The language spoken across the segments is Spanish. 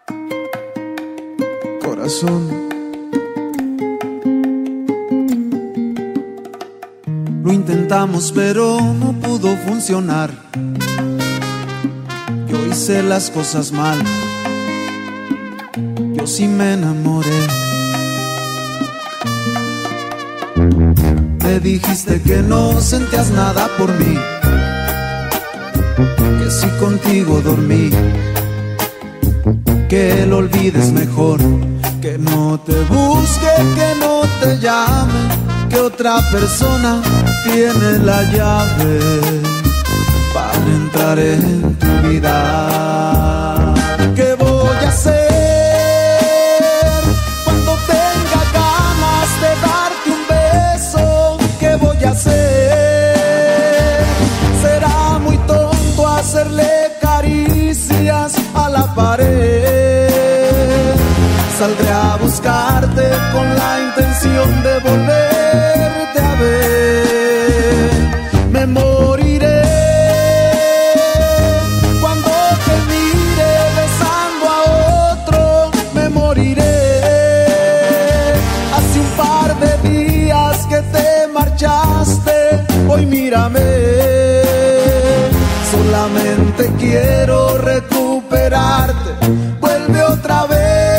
Corazón, lo intentamos pero no pudo funcionar. Yo hice las cosas mal, yo sí me enamoré. Me dijiste que no sentías nada por mí, que si contigo dormí, que lo olvides mejor, que no te busque, que no te llame, que otra persona tiene la llave para entrar en tu vida. ¿Qué voy a hacer cuando tenga ganas de darte un beso? ¿Qué voy a hacer? Será muy tonto hacerle caricias a la pared. Saldré a buscarte con la intención de volverte a ver. Me moriré cuando te mire besando a otro. Me moriré. Hace un par de días que te marchaste, hoy mírame. Solamente quiero recuperarte. Vuelve otra vez.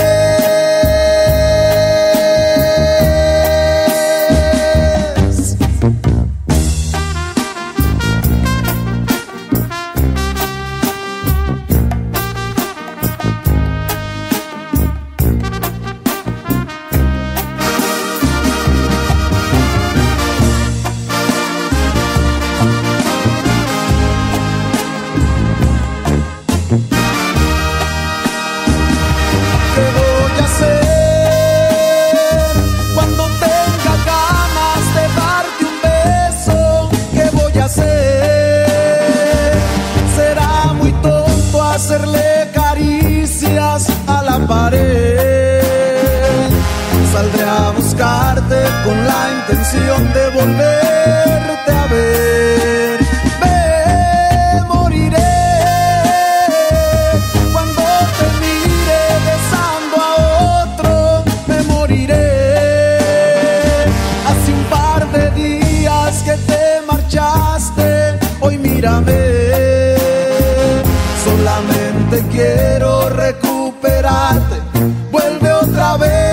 Hacerle caricias a la pared. Saldré a buscarte con la intención de volverte a ver. Me moriré cuando te mire besando a otro. Me moriré. Hace un par de días que te marchaste, hoy mírame. Solamente quiero recuperarte. Vuelve otra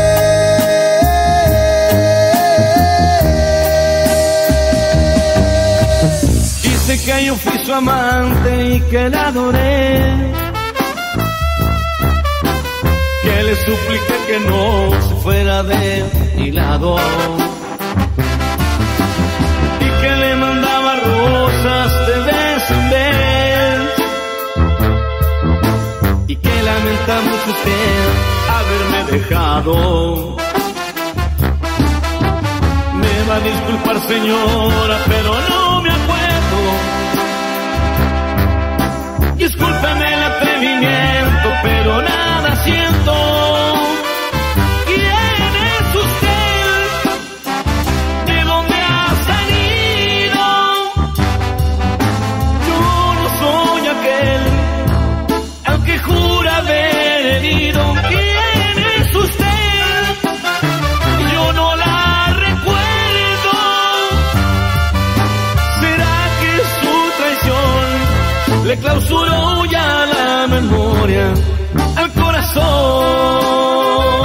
vez. Dice que yo fui su amante y que la adoré, que le supliqué que no se fuera de mi lado, y que le mandaba rosas de vez en vez, y que lamenta mucho usted haberme dejado. Me va a disculpar, señora, pero no me acuerdo. Discúlpeme el atrevimiento, pero nada siento. ¿Quién es usted? ¿De dónde ha salido? Yo no soy aquel al que jura haber herido. ¿Quién es usted? Yo no la recuerdo. ¿Será que su traición le clausuró ya la memoria al corazón?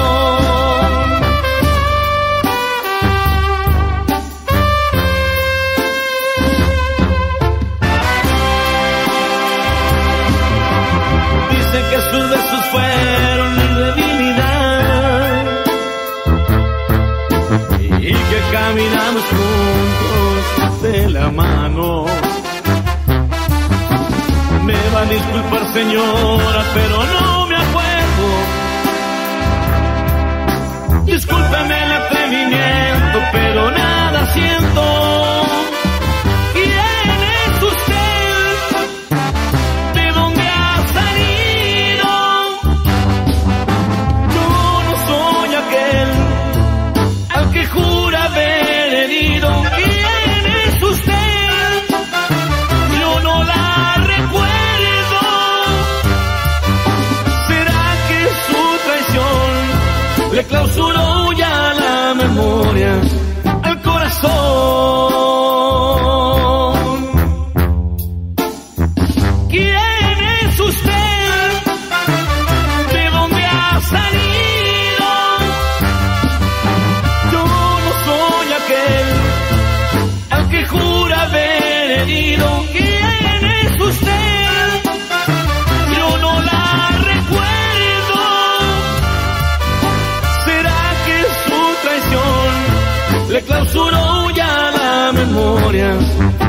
Dice que sus besos fueron mi debilidad y que caminamos juntos de la mano. Me va a disculpar, señora, pero no me acuerdo. Discúlpeme el atrevimiento, pero nada siento. ¿Quién es usted? ¿De dónde ha salido? Yo no soy aquel al que jura haber herido. ¿Quién es usted? Yo no la recuerdo. ¿Será que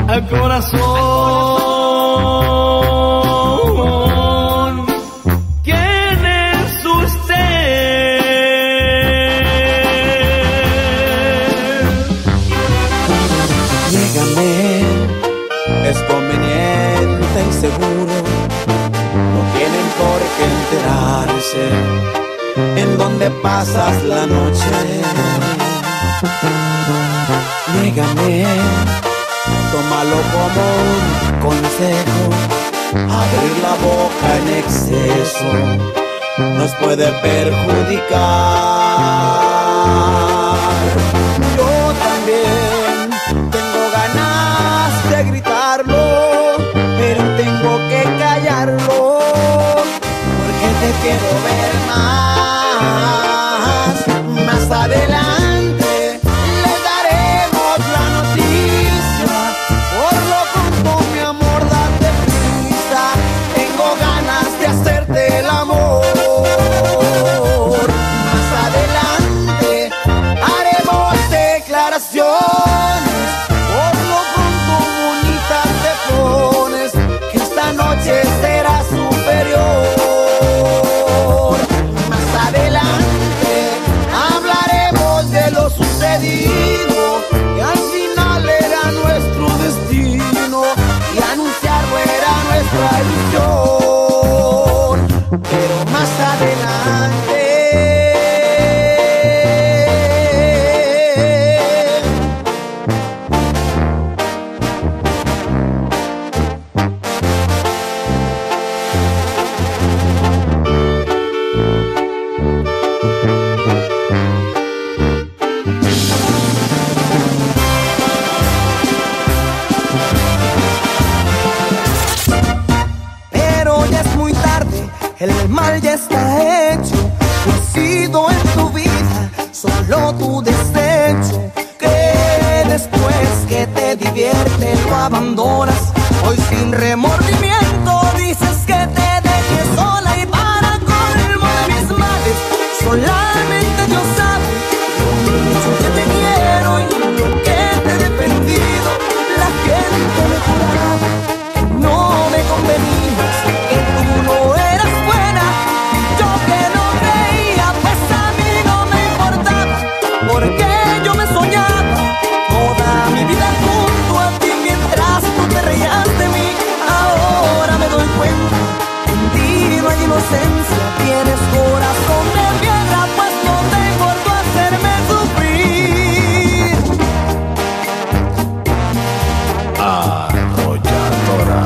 al corazón. ¿Quién es usted? Llégame, es conveniente y seguro, no tienen por qué enterarse en dónde pasas la noche. Llégame, tómalo como un consejo, abrir la boca en exceso nos puede perjudicar. Yo también tengo ganas de gritarlo, pero tengo que callarlo, porque te quiero ver más. Más adelante le daremos la noticia. Por lo pronto, mi amor, date prisa. Tengo ganas de hacerte el amor. Más adelante haremos declaraciones. Por lo pronto, bonita te pones, que esta noche será superior. Más adelante hablaremos de lo sucedido, que al final era nuestro destino y anunciarlo era nuestra ilusión. Pero más adelante el mal ya está hecho, no he sido en tu vida solo tu desecho, que después que te divierte lo abandonas, hoy sin remordimiento dices que te dejes sola y para colmo de mis males, solamente Dios sabe lo mucho que te quiero y lo que te he defendido. La gente me juraba que no me convenías, que tú no eras buena, yo que no creía, pues a mí no me importaba, porque yo me soñaba toda mi vida junto a ti mientras tú te reías de mí. Ahora me doy cuenta, en ti no hay inocencia, tienes corazón de piedra, pues no te importó hacerme sufrir. Arrolladora.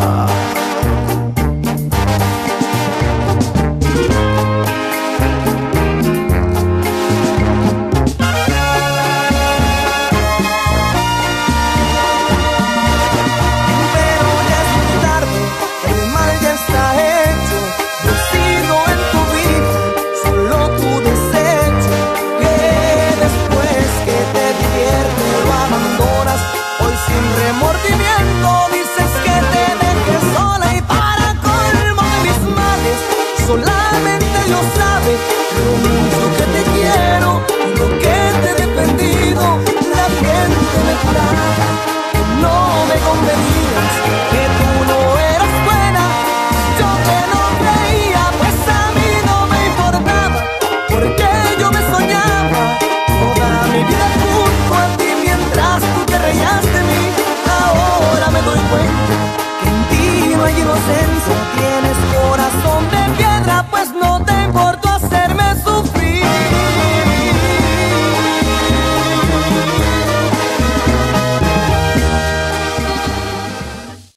Pero ya es muy tarde, el mal ya está hecho, no he sido en tu vida solo tu desecho, que después que te divierte lo abandonas, hoy sin remordimiento dices que te dejes sola y para colmo de mis males, solamente Dios sabe lo mucho que te quiero y lo que te he defendido. La gente me juraba que no me convenías, que tú no eras buena, yo que no creía, pues a mí no me importaba, porque yo me soñaba toda mi vida junto a ti mientras tú te reías de mí. Ahora me doy cuenta que en ti no hay inocencia, tienes corazón de piedra, pues